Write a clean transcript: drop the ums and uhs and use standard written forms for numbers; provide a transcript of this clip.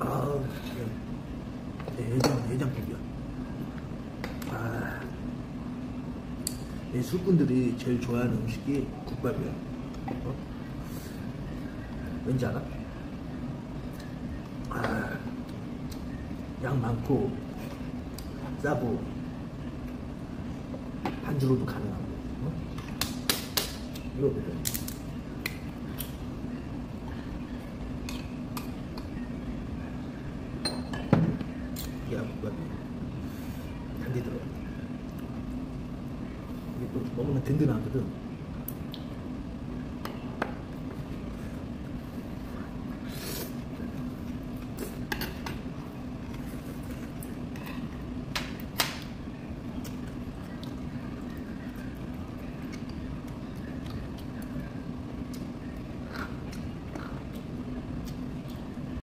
아, 내장국이야. 아, 이 술꾼들이 제일 좋아하는 음식이 국밥이야. 어? 왠지 알아? 아, 양 많고 싸고 반주로도 가능하고. 어? 이거 보세요. 이게 국밥이 단디 들어가. 이게 또 먹으면 든든하거든.